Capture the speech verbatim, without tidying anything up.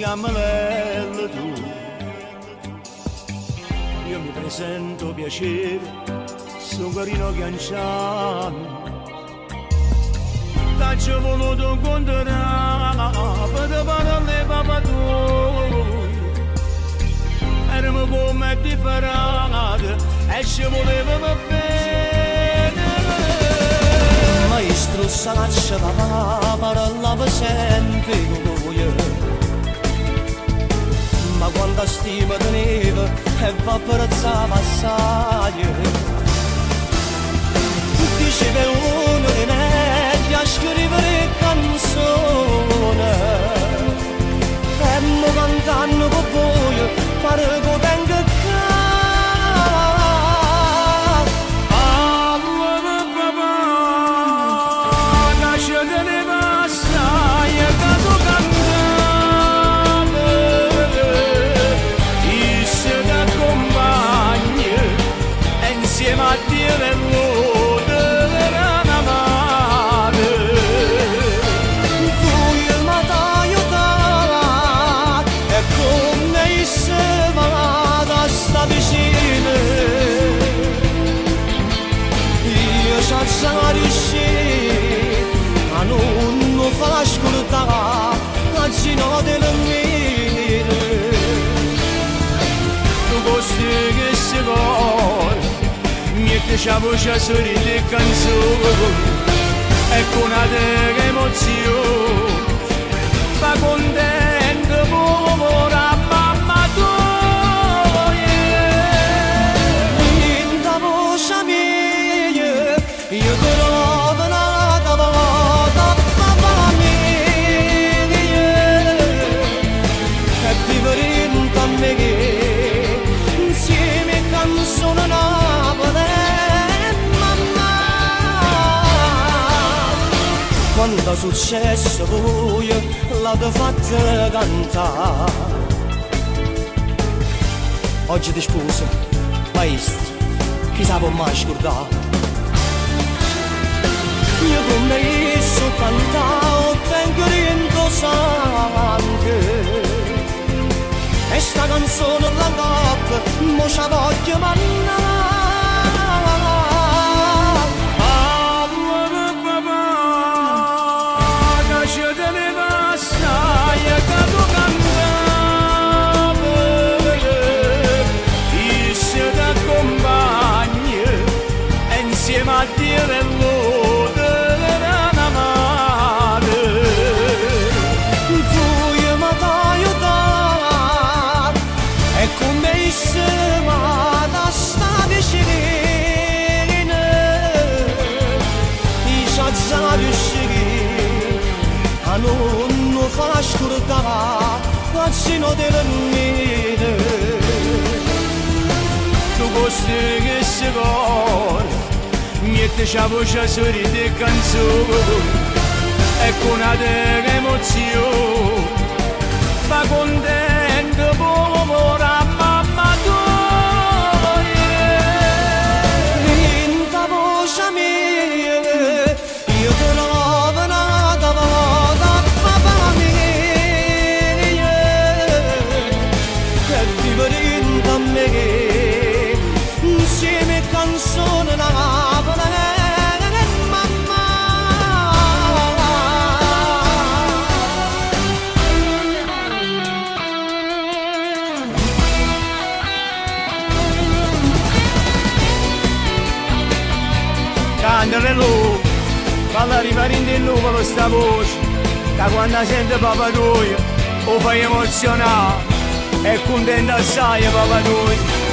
fiammelle tu. Io mi presento piacere, sono carino Chianciano. T'ho voluto incontrare per te parole papà tu. Eravamo come differenti e ci volevamo bene. Maestro Salaccia papà parlava sempre con lui, ma quando stima teneva e va apprezzava assai. Diceva uno di me a scrivere canzone e mo cantando con voi pare che tenga ca. Allora papà nasce teneva assai e caso cantava isse t'accompagna insieme a dire l'ode della madre. Voi mi aiutate e come se vada sta vicino io senza riuscire a non far ascoltare anzi no delle mie. Tu costi che si vuole mette la voce sorride e canzone e con una tega emozione fa contento povera mamma tua. In da voce mia io te lo lavo una volta papà mia e vivere in me insieme canzone Napoli mamma. Quando è successo voi l'avete fatta cantare, oggi ti sposo maestro chi sa può mai scordare. Io con me so cantare tengo rientro sangue e sta canzone la notte mo c'ha voglio mannare. Allora papà nasce teneva assai e caso cantava isse t'accompagna insieme a dire l'ode della madre. Voi mi aiutate e come se vada sta vicino io senza riuscire a non far ascoltare anzi no delle mie. Tu costi che si vuole mette la voce sorride e canzone e con una tega emozione fa contento povera mamma tua. In da voce mia io te lo lavo una volta papà mia e vivere in me insieme canzone Napoli mamma. Cantare lui, falla rimanere in nuvolo sta voce, da quando sente papà tuo, o fai emozionare, e contenta assai papà tuo.